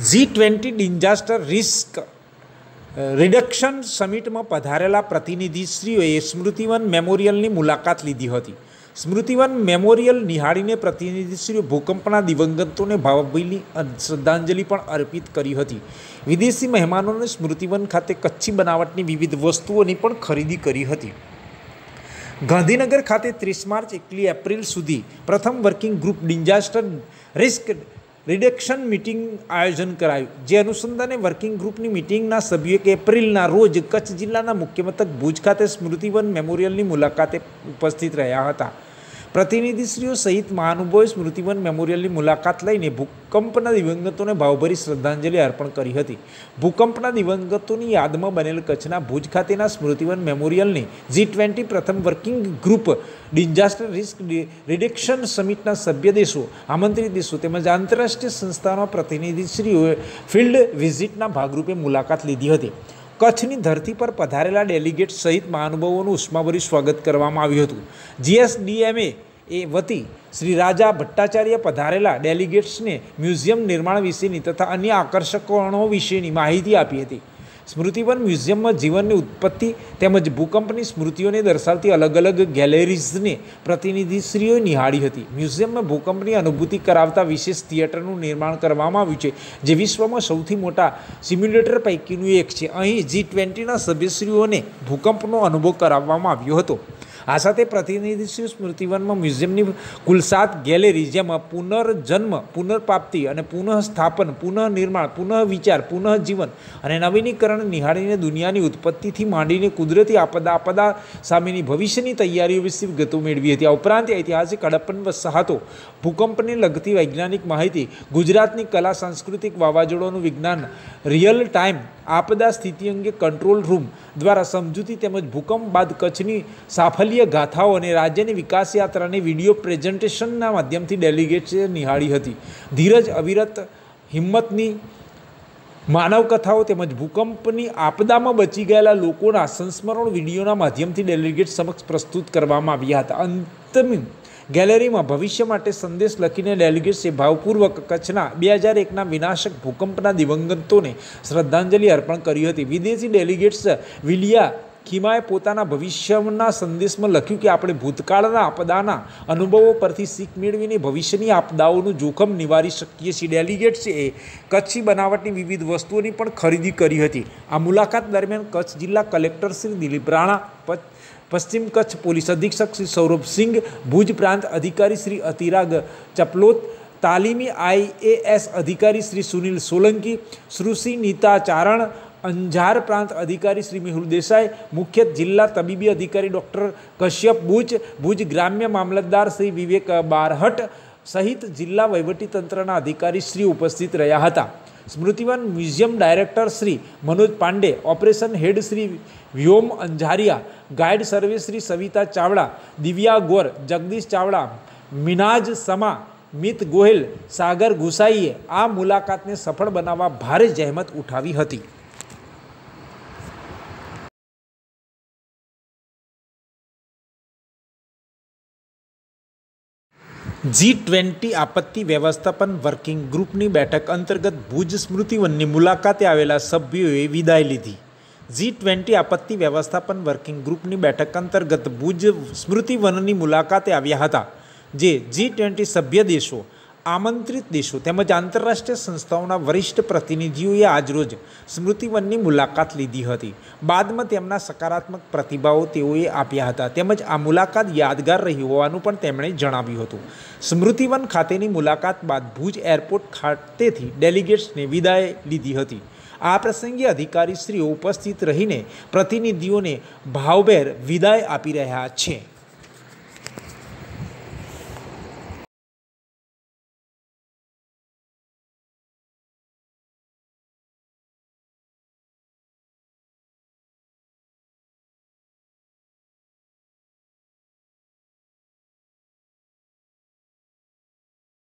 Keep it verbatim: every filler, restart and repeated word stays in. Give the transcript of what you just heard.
જી twenty disaster risk reduction સમિટમાં પધારેલા પ્રતિનિધિશ્રીઓએ સ્મૃતિવન મેમોરિયલની મુલાકાત લીધી હતી. સ્મૃતિવન મેમોરિયલ નિહાળીને પ્રતિનિધિશ્રીઓ ભૂકંપના દિવંગતોને ભાવભીની શ્રદ્ધાંજલિ પણ અર્પિત કરી હતી. વિદેશી મહેમાનોને સ્મૃતિવન ખાતે કચ્છી બનાવટની વિવિધ વસ્તુઓની પણ ખરીદી કરી હતી. ગાંધીનગર ખાતે ત્રીસ માર્ચ એકલી એપ્રિલ સુધી પ્રથમ working group disaster risk reduction meeting આયોજન કરાયું. જે અનુસંધાને વર્કિંગ ગ્રુપની મિટિંગના સભ્યોએ એપ્રિલના રોજ કચ્છ જિલ્લાના મુખ્ય મથક ભુજ ખાતે સ્મૃતિવન મેમોરિયલની મુલાકાતે ઉપસ્થિત રહ્યા હતા. પ્રતિનિધિશ્રીઓ સહિત મહાનુભાવોએ સ્મૃતિવન મેમોરિયલની મુલાકાત લઈને ભૂકંપના દિવંગતોને ભાવભરી શ્રદ્ધાંજલિ અર્પણ કરી હતી. ભૂકંપના દિવંગતોની યાદમાં બનેલ કચ્છના ભુજ ખાતેના સ્મૃતિવન મેમોરિયલની જી ટ્વેન્ટી પ્રથમ working group disaster risk reduction સમિટના સભ્ય દેશો, આમંત્રિત દેશો તેમજ આંતરરાષ્ટ્રીય સંસ્થાઓના પ્રતિનિધિશ્રીઓએ ફિલ્ડ વિઝિટના ભાગરૂપે મુલાકાત લીધી હતી. કચ્છની ધરતી પર પધારેલા ડેલિગેટ સહિત મહાનુભાવોનું ઉષ્માભર્યું સ્વાગત કરવામાં આવ્યું હતું. જીએસડીએમએ એ વતી શ્રી રાજા ભટ્ટાચાર્ય પધારેલા ડેલિગેટ્સને મ્યુઝિયમ નિર્માણ વિશેની તથા અન્ય આકર્ષણો વિશેની માહિતી આપી હતી. સ્મૃતિવન મ્યુઝિયમમાં જીવનની ઉત્પત્તિ તેમજ ભૂકંપની સ્મૃતિઓને દર્શાવતી અલગ અલગ ગેલેરીઝને પ્રતિનિધિશ્રીઓએ નિહાળી હતી. મ્યુઝિયમમાં ભૂકંપની અનુભૂતિ કરાવતા વિશેષ થિયેટરનું નિર્માણ કરવામાં આવ્યું છે, જે વિશ્વમાં સૌથી મોટા સિમ્યુલેટર પૈકીનું એક છે. અહીં જી ટ્વેન્ટીના સભ્યશ્રીઓને ભૂકંપનો અનુભવ કરાવવામાં આવ્યો હતો. આ સાથે પ્રતિનિધિશ્રીઓ સ્મૃતિવનમાં મ્યુઝિયમની કુલ સાત ગેલેરી, જેમાં પુનર્જન્મ, પુનર્પ્રાપ્તિ અને પુનઃસ્થાપન, પુનઃનિર્માણ, પુનઃવિચાર, પુનઃજીવન અને નવીનીકરણ નિહાળીને દુનિયાની ઉત્પત્તિથી માંડીને કુદરતી આપદા આપદા સામેની ભવિષ્યની તૈયારીઓ વિશે વિગતો મેળવી હતી. આ ઉપરાંત ઐતિહાસિક હડપ્પન વસાહતો, ભૂકંપને લગતી વૈજ્ઞાનિક માહિતી, ગુજરાતની કલા, સાંસ્કૃતિક, વાવાઝોડાનું વિજ્ઞાન, રિયલ ટાઈમ આપદા સ્થિતિ અંગે કંટ્રોલ રૂમ દ્વારા સમજૂતી તેમજ ભૂકંપ બાદ કચ્છની સાફલ્ય ગાથાઓ અને રાજ્યની વિકાસ યાત્રાને વિડીયો પ્રેઝન્ટેશનના માધ્યમથી ડેલિગેટ્સે નિહાળી હતી. ધીરજ, અવિરત હિંમતની માનવકથાઓ તેમજ ભૂકંપની આપદામાં બચી ગયેલા લોકોના સંસ્મરણ વિડીયોના માધ્યમથી ડેલિગેટ સમક્ષ પ્રસ્તુત કરવામાં આવ્યા હતા. અંતિમ ગેલેરીમાં ભવિષ્ય માટે સંદેશ લખીને ડેલિગેટ્સે ભાવપૂર્વક કચ્છના બે હજાર એકના વિનાશક ભૂકંપના દિવંગતોને શ્રદ્ધાંજલિ અર્પણ કરી હતી. વિદેશી ડેલિગેટ્સ વિલિયા ખીમાએ પોતાના ભવિષ્યના સંદેશમાં લખ્યું કે આપણે ભૂતકાળના આપદાના અનુભવો પરથી શીખ મેળવીને ભવિષ્યની આપદાઓનું જોખમ નિવારી શકીએ છીએ. ડેલિગેટ્સે કચ્છી બનાવટની વિવિધ વસ્તુઓની પણ ખરીદી કરી હતી. આ મુલાકાત દરમિયાન કચ્છ જિલ્લા કલેક્ટર શ્રી દિલીપ રાણા, પશ્ચિમ કચ્છ પોલીસ અધિક્ષક શ્રી સૌરભ સિંઘ, ભુજ પ્રાંત અધિકારી શ્રી અતિરાગ ચપલોત, તાલીમી આઈએએસ અધિકારી શ્રી સુનિલ સોલંકી, સુશ્રી નીતા ચારણ, અંજાર પ્રાંત અધિકારી શ્રી મેહુલ દેસાઈ, મુખ્ય જિલ્લા તબીબી અધિકારી ડૉક્ટર કશ્યપ બુચ, ભુજ ગ્રામ્ય મામલતદાર શ્રી વિવેક બારહટ સહિત જિલ્લા વહીવટીતંત્રના અધિકારીશ્રીઓ ઉપસ્થિત રહ્યા હતા. Smritivan museum director Shri Manoj Pande, operation head Shri Vyom Anjaria, guide સર્વે શ્રી સવિતા ચાવડા, દિવ્યા ગોર, જગદીશ ચાવડા, મિનાજ સમા, મિત ગોહિલ, સાગર ગુસાઈએ આ મુલાકાતને સફળ બનાવવા ભારે જહેમત ઉઠાવી હતી. જી ટ્વેન્ટી આપત્તિ વ્યવસ્થાપન વર્કિંગ ગ્રુપની બેઠક અંતર્ગત ભુજ સ્મૃતિવનની મુલાકાતે આવેલા સભ્યોએ વિદાય લીધી. જી ટ્વેન્ટી આપત્તિ વ્યવસ્થાપન વર્કિંગ ગ્રુપની બેઠક અંતર્ગત ભુજ સ્મૃતિવનની મુલાકાતે આવ્યા હતા. જે જી ટ્વેન્ટી સભ્ય દેશો, આમંત્રિત દેશો તેમજ આંતરરાષ્ટ્રીય સંસ્થાઓના વરિષ્ઠ પ્રતિનિધિઓએ આજરોજ સ્મૃતિવનની મુલાકાત લીધી હતી. બાદમાં તેમના સકારાત્મક પ્રતિભાવો તેઓએ આપ્યા હતા. તેમજ આ મુલાકાત યાદગાર રહી હોવાનું પણ તેમણે જણાવ્યું હતું. સ્મૃતિવન ખાતેની મુલાકાત બાદ ભુજ એરપોર્ટ ખાતેથી ડેલિગેટ્સને વિદાય લીધી હતી. આ પ્રસંગે અધિકારીશ્રીઓ ઉપસ્થિત રહીને પ્રતિનિધિઓને ભાવભેર વિદાય આપી રહ્યા છે.